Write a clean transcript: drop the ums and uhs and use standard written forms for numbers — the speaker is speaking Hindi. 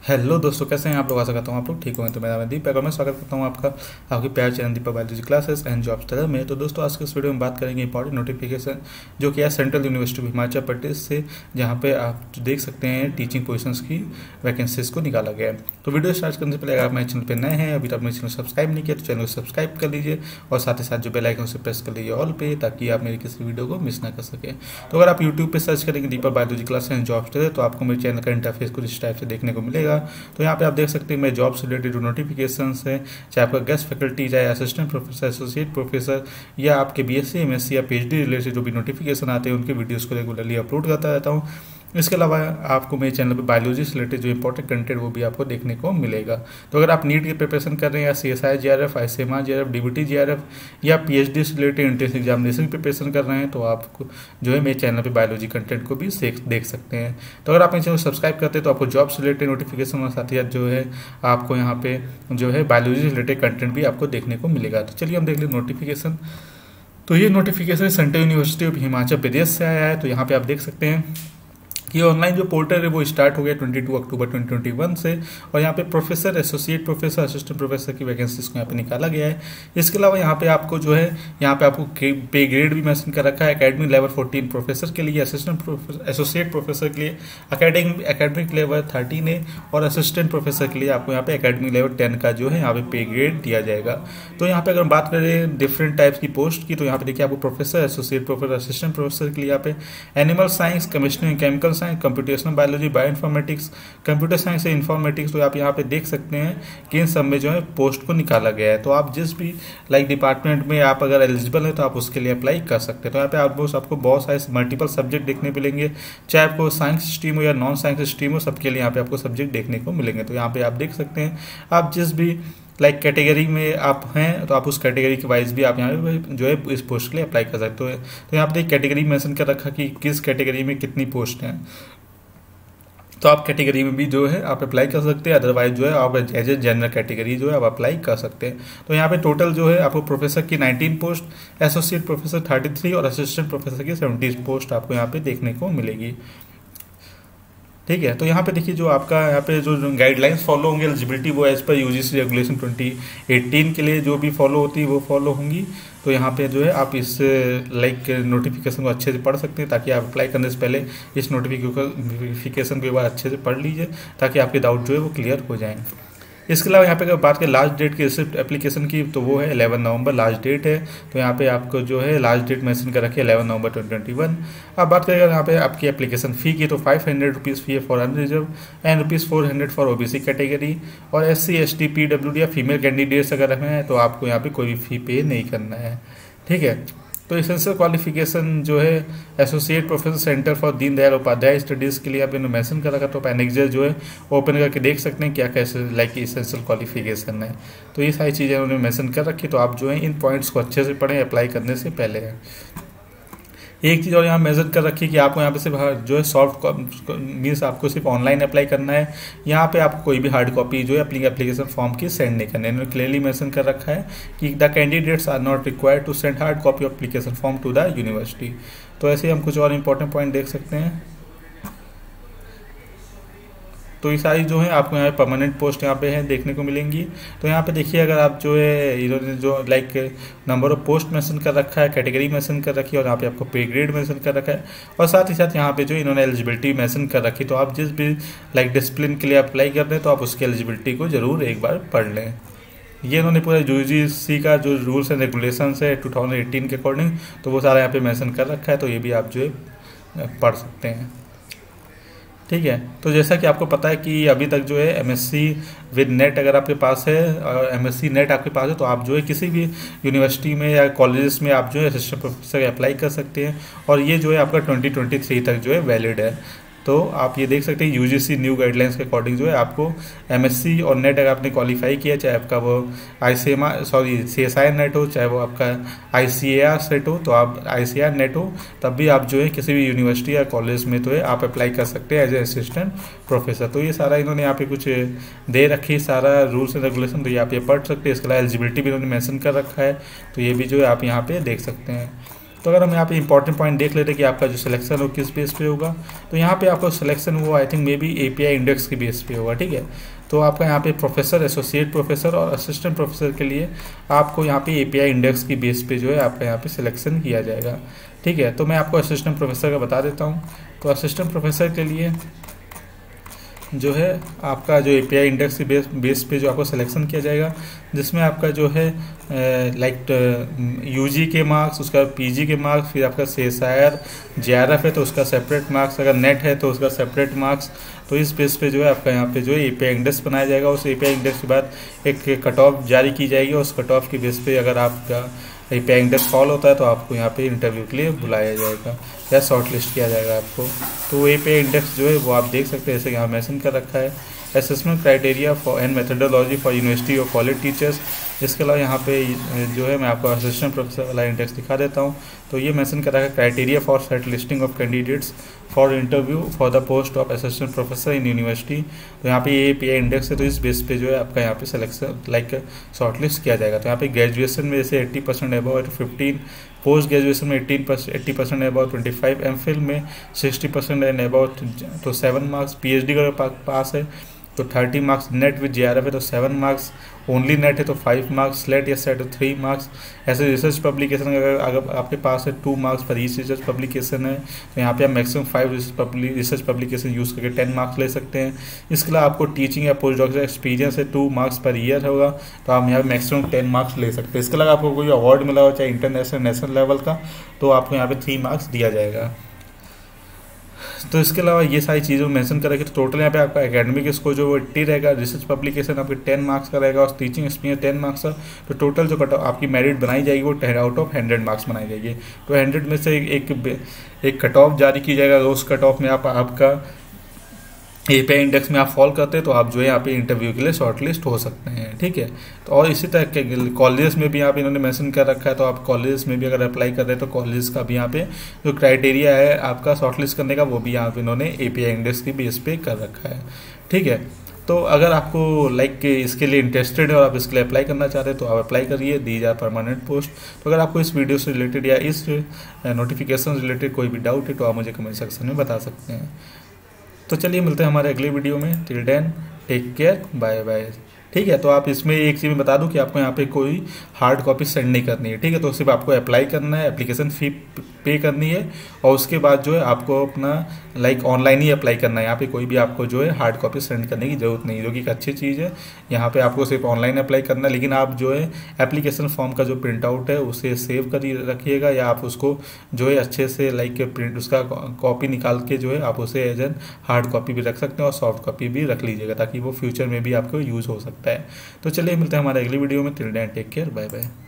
हेलो दोस्तों, कैसे हैं आप लोग। आशा करता हूँ आप लोग ठीक होंगे। तो मेरा नाम दीपक और मैं स्वागत करता हूँ आपका आपके प्यार channel Deepak biology classes and jobs तरह में। तो दोस्तों, आज के इस वीडियो में बात करेंगे इंपॉर्टेंट नोटिफिकेशन जो कि है central university of Himachal Pradesh से, जहाँ पे आप देख सकते हैं टीचिंग पोजीशंस की वैकेंसीज को निकाला गया है। तो वीडियो स्टार्ट करने से पहले अगर आप मेरे चैनल पर नए हैं, अभी तक मेरे चैनल सब्सक्राइब नहीं किया तो चैनल को सब्सक्राइब कर लीजिए और साथ ही साथ जो बेल आइकन से प्रेस कर लीजिए ऑल पे, ताकि आप मेरी किसी वीडियो को मिस ना कर सकें। तो अगर आप यूट्यूब पर सर्च करेंगे Deepak biology classes and jobs तरह, तो आपको मेरे चैनल का इंटरफेस कुछ इस टाइप से देखने को मिलेगा। तो यहाँ पे आप देख सकते हैं मेरे जॉब से रिलेटेड जो नोटिफिकेशंस है, चाहे आपका गेस्ट फैकल्टी, चाहे असिस्टेंट प्रोफेसर, एसोसिएट प्रोफेसर या आपके बीएससी, एमएससी या पीएचडी रिलेटेड जो भी नोटिफिकेशन आते हैं उनके वीडियोस को रेगुलरली अपलोड करता रहता हूँ। इसके अलावा आपको मेरे चैनल पे बायोलॉजी से रिलेटेड जो इंपॉर्टेंट कंटेंट वो भी आपको देखने को मिलेगा। तो अगर आप नीट की प्रिपरेशन कर रहे हैं या CSI JRF, ICMR JRF, DBT JRF या PhD से रिलेटेड एंट्रेंस एग्जामिनेशन की प्रिपरेशन कर रहे हैं, तो आपको जो है मेरे चैनल पे बायोलॉजी कंटेंट को भी देख सकते हैं। तो अगर आप मेरे चैनल सब्सक्राइब करते हैं तो आपको जॉब से रिलेटेड नोटिफिकेशन और साथ ही साथ जो है आपको यहाँ पे जो है बायोलॉजी से रिलेटेड कंटेंट भी आपको देखने को मिलेगा। तो चलिए हम देख लें नोटिफिकेशन। तो ये notification central university of Himachal Pradesh से आया है। तो यहाँ पे आप देख सकते हैं ये ऑनलाइन जो पोर्टल है वो स्टार्ट हो गया 22 अक्टूबर 2021 से, और यहाँ पे professor, associate professor, assistant professor की वैकेंसीज को यहाँ पे निकाला गया है। इसके अलावा यहाँ पे आपको जो है यहाँ पे आपको पे ग्रेड भी मेंशन कर रखा है। एकेडमिक लेवल 14 प्रोफेसर के लिए, असिस्टेंट एसोसिएट प्रोफेसर के लिए एकेडमिक लेवल 13 है, और असिस्टेंट प्रोफेसर के लिए आपको यहाँ पे एकेडमिक लेवल 10 का जो है यहाँ पे पे ग्रेड दिया जाएगा। तो यहाँ पे अगर बात करें डिफरेंट टाइप्स की पोस्ट की, तो यहाँ पे देखिए आपको professor, associate professor, assistant professor के लिए यहाँ पे animal science, chemistry and chemical science, computational biology, bio informatics, computer science से इन्फॉर्मेटिक्स, तो आप यहाँ पे देख सकते हैं कि इन सब में जो है पोस्ट को निकाला गया है। तो आप जिस भी डिपार्टमेंट में आप अगर एलिजिबल है तो आप उसके लिए अप्लाई कर सकते हैं। तो यहाँ पे आपको बहुत सारे मल्टीपल सब्जेक्ट देखने मिलेंगे, चाहे आपको साइंस स्ट्रीम हो या नॉन साइंस स्ट्रीम हो, सबके लिए यहाँ पे आपको सब्जेक्ट देखने को मिलेंगे। तो यहाँ पे आप देख सकते हैं आप जिस भी कैटेगरी में आप हैं तो आप उस कैटेगरी के वाइज भी आप यहाँ पे जो है इस पोस्ट के लिए अप्लाई कर सकते हो। तो यहाँ पे कैटेगरी मेंशन कर रखा कि किस कैटेगरी में कितनी पोस्ट हैं, तो आप कैटेगरी में भी जो है आप अप्लाई कर सकते हैं। अदरवाइज जो है आप एज ए जनरल कैटेगरी जो है आप अप्लाई कर सकते हैं। तो यहाँ पे टोटल जो है आपको प्रोफेसर की 19 पोस्ट, एसोसिएट प्रोफेसर 33 और असिस्टेंट प्रोफेसर की 70 पोस्ट आपको यहाँ पे देखने को मिलेगी। ठीक है, तो यहाँ पे देखिए जो आपका यहाँ पे जो गाइडलाइंस फॉलो होंगी एलिजिबिलिटी, वो एज पर यूजीसी रेगुलेशन 2018 के लिए जो भी फॉलो होती है वो फॉलो होंगी। तो यहाँ पे जो है आप इस नोटिफिकेशन को अच्छे से पढ़ सकते हैं, ताकि आप अप्लाई करने से पहले इस नोटिफिकेशन को एक बार अच्छे से पढ़ लीजिए, ताकि आपके डाउट जो है वो क्लियर हो जाएँ। इसके अलावा यहाँ पे अगर बात करें लास्ट डेट की रिसिप्ट एप्लीकेशन की, तो वो है 11 नवंबर लास्ट डेट है। तो यहाँ पे आपको जो है लास्ट डेट मेंशन कर रखी है 11 नवंबर 2021। अब बात करें यहाँ पे आपकी एप्लीकेशन फ़ी की, तो 500 रुपीज़ फ़ी है for unreserved and ₹400 for OBC category, और SC ST PWD या फीमेल कैंडिडेट्स अगर हैं तो आपको यहाँ पे कोई भी फ़ी पे नहीं करना है। ठीक है, तो इसेंशियल क्वालिफिकेशन जो है associate professor centre for Deendayal Upadhyay studies के लिए आप इन्होंने मेंशन कर रखा। तो आप एनेक्सर जो है ओपन करके देख सकते हैं क्या कैसे इसेंशियल क्वालिफिकेशन है। तो ये सारी चीज़ें उन्होंने मेंशन कर रखी। तो आप जो है इन पॉइंट्स को अच्छे से पढ़ें अप्लाई करने से पहले है। एक चीज़ और यहाँ मेजर कर रखी है कि आपको यहाँ पे सिर्फ जो है सॉफ्ट मीन्स आपको सिर्फ ऑनलाइन अप्लाई करना है। यहाँ पे आपको कोई भी हार्ड कॉपी जो है एप्लीकेशन फॉर्म की सेंड नहीं करनी है। इन्होंने क्लियरली मेंशन कर रखा है कि the candidates are not required to send hard copy of application form to the university. तो ऐसे ही हम कुछ और इंपॉर्टेंट पॉइंट देख सकते हैं। तो ये सारी जो है आपको यहाँ पे परमानेंट पोस्ट यहाँ पे है देखने को मिलेंगी। तो यहाँ पे देखिए अगर आप जो है इन्होंने जो नंबर ऑफ पोस्ट मेंशन कर रखा है, कैटेगरी मेंशन कर रखी है, और यहाँ पे आपको पे ग्रेड मेंशन कर रखा है, और साथ ही साथ यहाँ पे जो इन्होंने एलिजिबिलिटी मेंशन कर रखी। तो आप जिस भी डिसिप्लिन के लिए अप्लाई कर रहे हैं तो आप उसकी एलिजिबिलिटी को जरूर एक बार पढ़ लें। ये इन्होंने पूरा UGC का जो रूल्स एंड रेगुलेशंस है 2018 के अकॉर्डिंग, तो वो सारा यहाँ पे मेंशन कर रखा है। तो ये भी आप जो है पढ़ सकते हैं। ठीक है, तो जैसा कि आपको पता है कि अभी तक जो है MSc विद नेट अगर आपके पास है और MSc नेट आपके पास है, तो आप जो है किसी भी यूनिवर्सिटी में या कॉलेजेस में आप जो है असिस्टेंट प्रोफेसर अप्लाई कर सकते हैं, और ये जो है आपका 2023 तक जो है वैलिड है। तो आप ये देख सकते हैं UGC न्यू गाइडलाइंस के अकॉर्डिंग जो है आपको MSc और नेट अगर आपने क्वालिफाई किया, चाहे आपका वो CSI नेट हो, चाहे वो आपका ICAR सेट हो, तो आप ICAR नेट हो, तब भी आप जो है किसी भी यूनिवर्सिटी या कॉलेज में तो है आप अप्लाई कर सकते हैं एज ए असिस्टेंट प्रोफेसर। तो ये सारा इन्होंने यहाँ पे कुछ दे रखी सारा रूल्स एंड रेगुलेशन, तो ये आप ये पढ़ सकते हैं। इसके अलावा एलिजिबिलिटी भी इन्होंने मैंसन कर रखा है, तो ये भी जो है आप यहाँ पे देख सकते हैं। तो अगर हम यहाँ पे इंपॉर्टेंट पॉइंट देख लेते हैं कि आपका जो सिलेक्शन हो किस बेस पे होगा, तो यहाँ पे आपको सिलेक्शन वो I think may be API index के बेस पे होगा, ठीक है। तो आपका यहाँ पे प्रोफेसर, एसोसिएट प्रोफेसर और असिस्टेंट प्रोफेसर के लिए आपको यहाँ पे API इंडेक्स की बेस पे जो है आपका यहाँ पे सिलेक्शन किया जाएगा, ठीक है। तो मैं आपको असिस्टेंट प्रोफेसर का बता देता हूँ। तो असिस्टेंट प्रोफेसर के लिए जो है आपका जो API इंडेक्स की बेस पे जो आपको सिलेक्शन किया जाएगा, जिसमें आपका जो है लाइक UG के मार्क्स, उसका PG के मार्क्स, फिर आपका CSIR JRF है तो उसका सेपरेट मार्क्स, अगर नेट है तो उसका सेपरेट मार्क्स। तो इस बेस पे जो है आपका यहाँ पे जो है API इंडेक्स बनाया जाएगा। उस API इंडेक्स के बाद एक कट ऑफ जारी की जाएगी, उस कट ऑफ के बेस पे अगर आपका API इंडेक्स फॉल होता है तो आपको यहाँ पे इंटरव्यू के लिए बुलाया जाएगा या शॉर्ट लिस्ट किया जाएगा आपको। तो वो API इंडेक्स जो है वो आप देख सकते हैं, जैसे यहाँ मेंशन कर रखा है assessment criteria for and methodology for university और कॉलेज टीचर्स। इसके अलावा यहाँ पे जो है मैं आपको असिस्टेंट प्रोफेसर वाला इंडेक्स दिखा देता हूँ। तो ये मेंशन कर रखा है criteria for set listing of candidates for interview for the post of assistant professor in university. तो यहाँ पे ये API इंडेक्स है, तो इस बेस पे जो है आपका यहाँ पे सिलेक्शन लाइक शॉर्ट लिस्ट किया जाएगा। तो यहाँ पे ग्रेजुएशन में जैसे 80% अबव 15, पोस्ट ग्रेजुएशन में 80% अबव 25, MPhil में 60% एंड अबव तो 7 मार्क्स, PhD का पास है तो 30 मार्क्स, नेट विद JRF है तो 7 मार्क्स, ओनली नेट है तो 5 मार्क्स, स्लेट या सेट तो 3 मार्क्स। ऐसे रिसर्च पब्लिकेशन अगर आपके पास है 2 मार्क्स पर ईच रिसर्च पब्लिकेशन है, तो यहाँ पे आप मैक्सिमम 5 रिसर्च पब्लिकेशन यूज़ करके 10 मार्क्स ले सकते हैं। इसके अलावा आपको टीचिंग या पोस्ट डॉक्टरल एक्सपीरियंस है 2 मार्क्स पर ईयर होगा, तो आप यहाँ पे मैक्सिमम 10 मार्क्स ले सकते हैं। इसके अलावा आपको कोई अवार्ड मिला हो चाहे इंटरनेशनल नेशनल लेवल का, तो आपको यहाँ पे 3 मार्क्स दिया जाएगा। तो इसके अलावा ये सारी चीज़ें मेंशन कर रखी। तो टोटल यहाँ पे आपका एकेडमिक स्कोर जो वो 80 रहेगा, रिसर्च पब्लिकेशन आपके 10 मार्क्स का रहेगा और टीचिंग एक्सपीरियंस 10 मार्क्स का। तो टोटल जो कट आपकी मेरिट बनाई जाएगी वो 10 आउट ऑफ 100 मार्क्स बनाई जाएगी। तो 100 में से एक कट ऑफ जारी की जाएगा। उस कट ऑफ में आपका API इंडेक्स में आप फॉल करते हैं तो आप जो है यहाँ पे इंटरव्यू के लिए शॉर्ट लिस्ट हो सकते हैं, ठीक है। तो और इसी तरह के कॉलेजेस में भी यहाँ पे इन्होंने मेंशन कर रखा है, तो आप कॉलेजेस में भी अगर अप्लाई कर रहे हैं तो कॉलेज का भी यहाँ पे जो क्राइटेरिया है आपका शॉर्ट लिस्ट करने का, वो भी यहाँ पे इन्होंने API इंडेक्स की बेस पे कर रखा है, ठीक है। तो अगर आपको लाइक इसके लिए इंटरेस्टेड है और आप इसके लिए अप्लाई करना चाहते हैं तो आप अप्लाई करिए, दीज आर परमानेंट पोस्ट। तो अगर आपको इस वीडियो से रिलेटेड या इस नोटिफिकेशन रिलेटेड कोई भी डाउट है तो आप मुझे कमेंट सेक्शन में बता सकते हैं। तो चलिए मिलते हैं हमारे अगले वीडियो में। Till then take care, bye bye, ठीक है। तो आप इसमें एक चीज़ बता दूं कि आपको यहाँ पे कोई हार्ड कॉपी सेंड नहीं करनी है, ठीक है। तो सिर्फ आपको अप्लाई करना है, एप्लीकेशन फ़ी पे करनी है और उसके बाद जो है आपको अपना लाइक ऑनलाइन ही अप्लाई करना है। यहाँ पे कोई भी आपको जो है हार्ड कॉपी सेंड करने की ज़रूरत नहीं है, जो कि एक अच्छी चीज़ है। यहाँ पे आपको सिर्फ ऑनलाइन अप्लाई करना है, लेकिन आप जो है एप्लीकेशन फॉर्म का जो प्रिंट आउट है उसे सेव कर रखिएगा, या आप उसको जो है अच्छे से लाइक प्रिंट उसका कॉपी निकाल के जो है आप उसे एज एन हार्ड कॉपी भी रख सकते हैं और सॉफ्ट कॉपी भी रख लीजिएगा, ताकि वो फ्यूचर में भी आपको यूज़ हो सकता है। तो चलिए मिलते हैं हमारे अगली वीडियो में। Till then take care, bye bye.